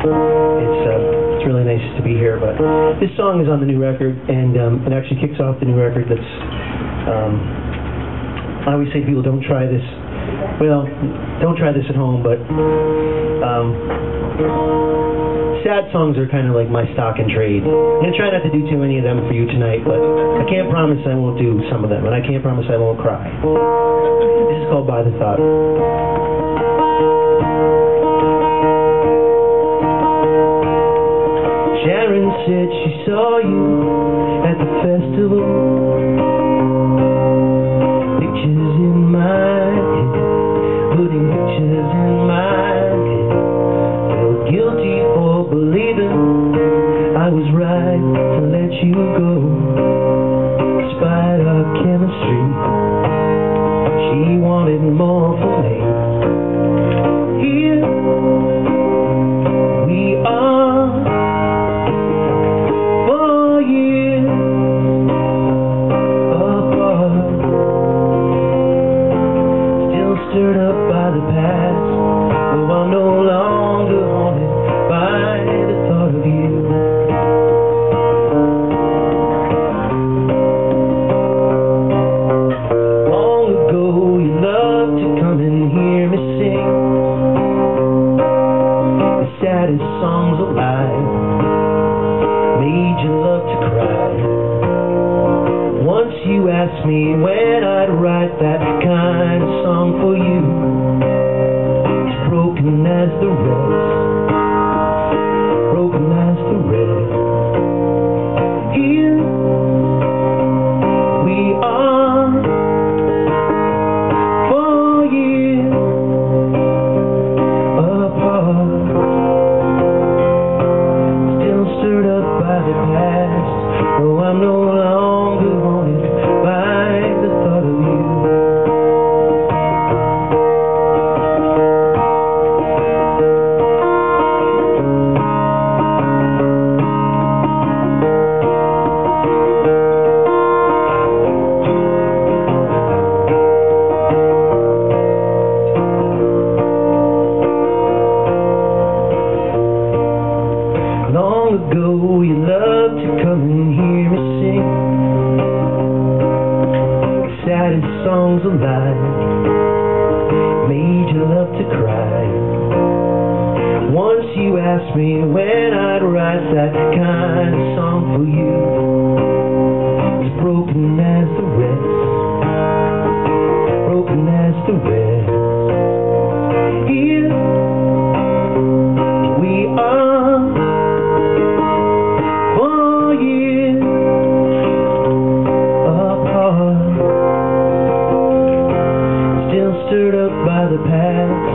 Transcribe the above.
It's really nice to be here. But this song is on the new record, and it actually kicks off the new record. That's I always say to people, don't try this. Well, don't try this at home, but sad songs are kind of like my stock in trade. I'm going to try not to do too many of them for you tonight, but I can't promise I won't do some of them, and I can't promise I won't cry. This is called By the Thought. Sharon said she saw you at the festival. Pictures in my head, putting pictures in my head. Felt guilty for believing I was right to let you go. Despite our chemistry, she wanted more from me. Here we are, 4 years apart, still stirred up by the past, though I'm no longer haunted by the thought of you. Long ago you loved to come and hear me sing the saddest songs alive, made you love to cry. Once you asked me when I'd write that kind of song for you, as broken as the rest, broken as the rest. Here we are, 4 years apart, still stirred up by the past, though I'm no longer haunted by the thought of you. Long ago you loved to come and hear me sing the saddest songs alive, made you love to cry. Once you asked me when I'd write that kind of song for you, as broken as the rest, broken as the rest. Here we are, 4 years apart, still stirred up by the past,